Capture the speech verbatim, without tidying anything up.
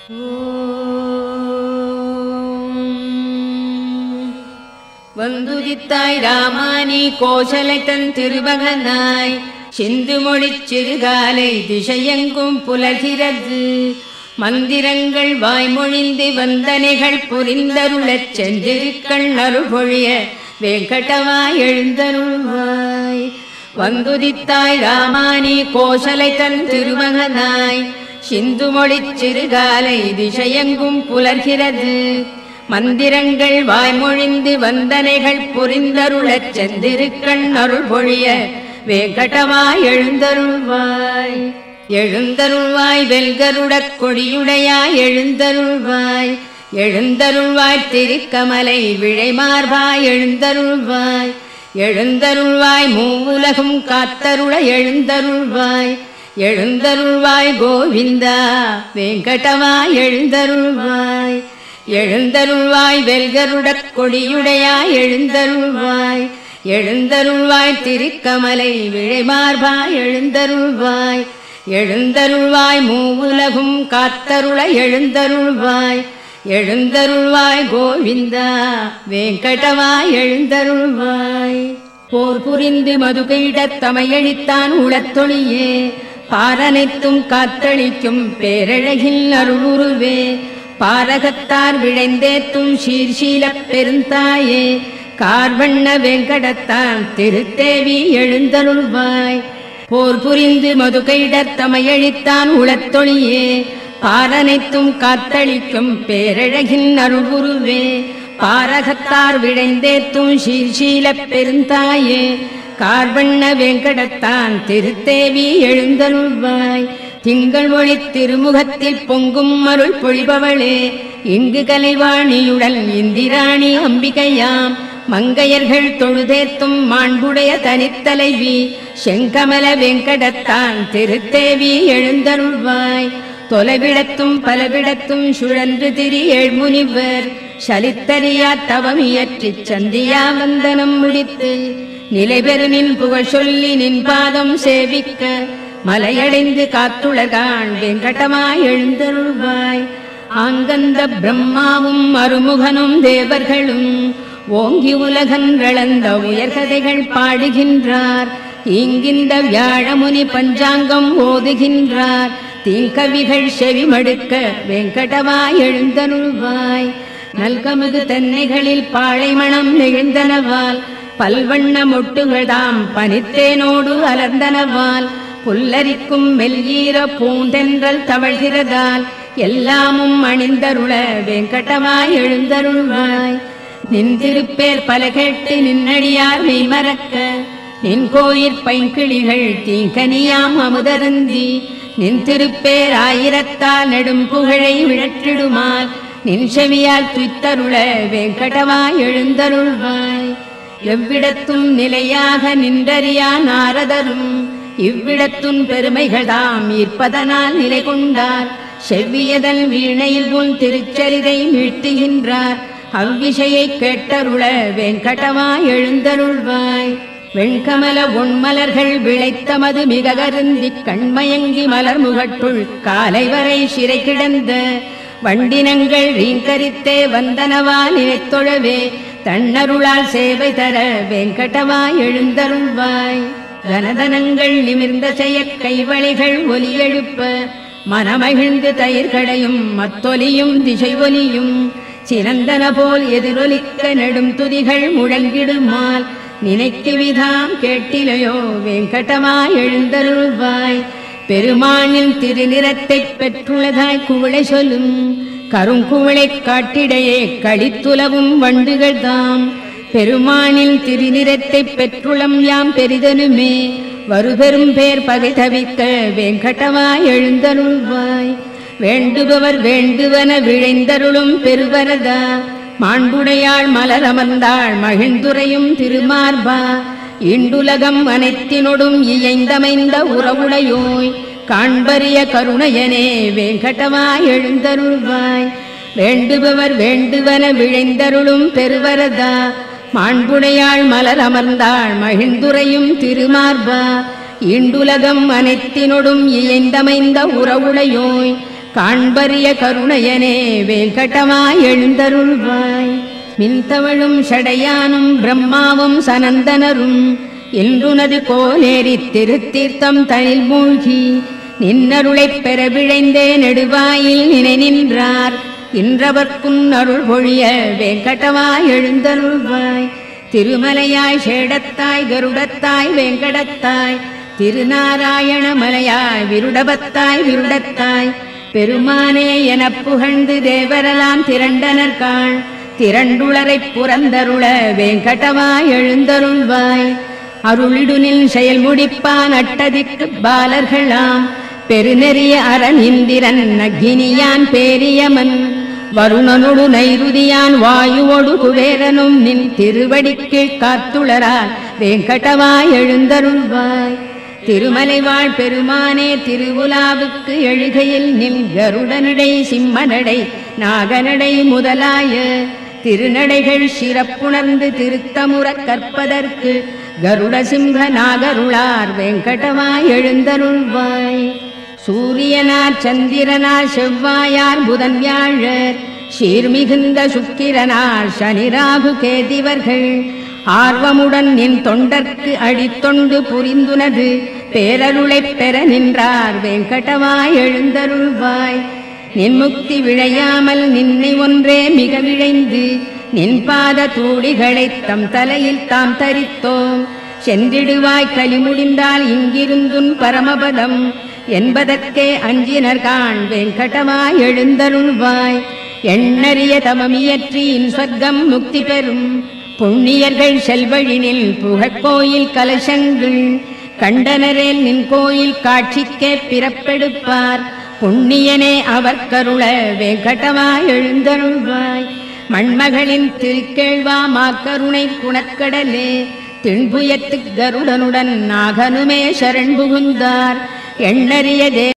வந்துதித்தாய் ராமானி கோசலை தன் திருமகனாய் சிந்து மொழிச் சிறுகாலை திசையெங்கும் புலர்கிறது. மந்திரங்கள் வாய்மொழிந்து வந்தனைகள் புரிந்தருளச் சென்றிருக்கள் அருள்பொழிய வெங்கடவாய் எழுந்தருள்வாய். வந்துதித்தாய் ராமானி கோசலை தன் திருமகனாய் சிந்து மொழிச் சிறுகாலை திசையெங்கும் புலர்கிறது. மந்திரங்கள் வாய்மொழிந்து வந்தனைகள் புரிந்தருளச் சென்றிருக்கள் அருள்பொழிய வெங்கடவாய் எழுந்தருள்வாய். எழுந்தருள்வாய் வெல்கருடக் கொடியுடையாய் எழுந்தருள்வாய். எழுந்தருள்வாய் திருக்கமலை விழைமார்பாய் எழுந்தருள்வாய். எழுந்தருள்வாய் மூவுலகும் காத்தருள எழுந்தருள்வாய். எழுந்தருள்வாய் கோவிந்தா வெங்கடவாய் எழுந்தருள்வாய். எழுந்தருள்வாய் வெல்கருடக் கொடியுடையாய் எழுந்தருள்வாய். எழுந்தருள்வாய் திருக்கமலை விழைமார்பாய் எழுந்தருள்வாய். எழுந்தருள்வாய் மூவுலகும் காத்தருள எழுந்தருள்வாய். எழுந்தருள்வாய் கோவிந்தா வெங்கடவாய் எழுந்தருள்வாய். போர் புரிந்து மதுகையிடத் தமையழித்தான் உளத்தொழியே பாரனைத்தும் காத்தளிக்கும் பேரழகில் அருளுருவே. பாரகத்தார் விழைந்தேத்தும் சீர்ஷீலப் பெருந்தாயே கார்வண்ண வெங்கடத்தான் திருத்தேவி எழுந்தருள்வாய். போர் புரிந்து மதுகையிடத் தமையழித்தான் உளத்தொழியே பாரனைத்தும் காத்தளிக்கும் பேரழகின் அருள்குருவே. பாரகத்தார் விழைந்தேத்தும் சீர்ஷீலப் பெருந்தாயே கார்வண்ண வெங்கடத்தான் திருத்தேவி எழுந்தருள்வாய். திங்கள் ஒளி திருமுகத்தில் பொங்கும் அருள் பொழிபவளே இங்கு கலைவாணியுடன் இந்திராணி அம்பிகையாம். மங்கையர்கள் தொழுதேத்தும் மாண்புடைய தனித்தலைவி செங்கமல வெங்கடத்தான் திருத்தேவி எழுந்தருள்வாய். தொலைவிடத்தும் பலவிடத்தும் சுழன்று திரி ஏழ்முனிவர் சலித்தறியா தவமியற்றிச் சந்தியா வந்தனம் முடித்து நிலைபெறு நின் புகழ் சொல்லி நின் பாதம் சேவிக்க மலையடைந்து காத்துலகான் வெங்கடமாய் எழுந்தருள்வாய். ஆங்கந்த பிரம்மாவும் அருமுகனும் தேவர்களும் ஓங்கி உலகன்றளந்த உயர்கதைகள் பாடுகின்றார். இங்கிந்த வியாழமுனி பஞ்சாங்கம் ஓதுகின்றார். தீங்கவிகள் செவிமடுக்க வெங்கடவாய் எழுந்தருள்வாய். நல்கமுது தென்னைகளில் பாழைமணம் நெழுந்தனவால் பல்வண்ண மொட்டுகள்தாம் பனித்தேனோடு அலர்ந்தனவால் புல்லரிக்கும் மெல்ஈர பூந்தென்றல் தவழ்கிறதால் எல்லாமும் அணிந்தருள வெங்கடவாய் எழுந்தருள்வாய். நின் திருப்பேர் பல கேட்டு நின்னடியார் மெய்மறக்க நின் கோயிற் பைங்கிளிகள் தீங்கனியாம் அமுதருந்தி நின் திருப்பேர் ஆயிரத்தால் நெடும் புகழை விழற்றிடுமால் நின் செவியால் துய்த்தருள வெங்கடவாய் எழுந்தருள்வாய். எவ்விடத்தும் நிலையாக நின்றறியா நாரதரும் இவ்விடத்துன் பெருமைகள்தாம் ஈர்ப்பதனால் நிலை கொண்டார். செவ்வியதன் வீணையில் உன் திருச்சரிதை மீட்டுகின்றார். அவ்விஷயை கேட்டருள வெங்கடவாய் எழுந்தருள்வாய். வெண்கமல ஒன்மலர்கள் விளைத்தமது மிக கருந்தி கண்மயங்கி மலர் முகட்டுள் காலை வரை சிறை கிடந்த வண்டினங்கள் ரீங்கரித்தே வந்தனவால் நினைத்தொழவே தன்னருளால் சேவை தர வெங்கடவாய் எழுந்தருள்வாய். கனதனங்கள் நிமிர்ந்த செயற் கைவளைகள் ஒலியெழுப்ப மனமகிழ்ந்து தயிர்களையும் மத்தொலியும் திசை ஒலியும் சிறந்தன போல் எதிரொலிக்க நெடும் துதிகள் முழங்கிடுமால் நினைக்கு விதாம் கேட்டிலையோ வெங்கடவாய் எழுந்தருள்வாய். பெருமானின் திருநிறத்தை பெற்றுள்ளதாய் குவளை சொல்லும் கருங்குவளை காட்டிடையே களித்துலவும் வண்டுகள் தாம். பெருமானின் திருநிறத்தை பெற்றுளம் யாம் பெரிதனுமே வருபெரும் பேர் பகை தவிக்க வெங்கடவாய் எழுந்தருள்வாய். வேண்டுபவர் வேண்டுவன விழைந்தருளும் பெருவரதா மாண்புடையாள் மலரமர்ந்தாள் மகிழ்ந்துரையும் திருமார்பா. இண்டுலகம் அனைத்தினொடும் இயைந்தமைந்த உறவுடையோய் காண்பரிய கருணையனே வெங்கடவாய் எழுந்தருள்வாய். வேண்டுபவர் வேண்டுவன விழைந்தருளும் பெருவரதா மாண்புடையாள் மலர் அமர்ந்தாள் மகிழ்ந்துரையும் திருமார்பா. இண்டுலகம் அனைத்தினொடும் இயைந்தமைந்த உறவுடையோய் காண்பரிய கருணையனே வேங்கடமாய் எழுந்தருள்வாய். மின்தவழும் ஷடையானும் பிரம்மாவும் சனந்தனரும் இன்றுனது கோலேரித் திருத்தீர்த்தம் தனில் மூழ்கி நின்னருளைப் பெற விழைந்தே நெடுவாயில் நினை நின்றார். இன்றவர்க்குன் அருள் பொழிய வேங்கடமாய் எழுந்தருள்வாய். திருமலையாய் ஷேடத்தாய் கருடத்தாய் வேங்கடத்தாய் திருநாராயண மலையாய் விருடபத்தாய் விருடத்தாய் பெருமானே எனப் புகழ்ந்து தேவரெல்லாம் திரண்டனர்காள். திரண்டுளரைப் புறந்தருள வேங்கடமாய் எழுந்தருள்வாய். அருளிடுனில் செயல் முடிப்பான் அட்டதிக்கு பாலர்களாம் பெருநெறிய அரண் இந்திரன் அக்னியான் பேரியமன் வருணனொடு நைருதியான் வாயுவொடு குபேரனும் நின் திருவடிக்கு காத்துளரால் வேங்கடமாய் எழுந்தருள்வாய். திருமலைவாழ் பெருமானே திருவுலாவுக்கு எழுகையில் நின் கருடனடை சிம்மனடை நாகனடை முதலாய திருநடைகள் சிறப்புணர்ந்து திருத்தமுறக் கற்பதற்கு கருட சிம்ஹ நாகருளார் வேங்கடமாய் எழுந்தருள்வாய். சூரியனார் சந்திரனார் செவ்வாயார் புதன் வியாழர் சீர்மிகுந்த சுக்கிரனார் சனிராகு கேதிவர்கள் ஆர்வமுடன் நின் தொண்டர்க்கு அடித்தொண்டு புரிந்துனது பேரருளைப் பெற நின்றார் வேங்கடமாய் எழுந்தருள்வாய். நின் முக்தி விழையாமல் நின்னை ஒன்றே மிக விழைந்து நின் பாத தூளிகளைத் தம் தலையில் தாம் தரித்தோம். சென்றிடுவாய் கலி முடிந்தால் இங்கிருந்துன் பரமபதம் என்பதற்கே அஞ்சினர்காண் வேங்கடமாய் எழுந்தருள்வாய். எண்ணறிய தமமியற்றி இன் சொர்க்கம் முக்தி பெறும் புண்ணியர்கள் செல்வழினில் புகழ்கோயில் கலசங்கள் கண்டனரேல் நின் கோயில் காட்சிக்கே பிறப்பெடுப்பார். புண்ணியனே அவர் கருள வேங்கடமாய் எழுந்தருள்வாய். மண்மகளின் திருக்கேழ்வா மாக்கருணை குணக்கடலே திண்புயத்து கருடனுடன் நாகனுமே சரண் புகுந்தார். எண்ணறிய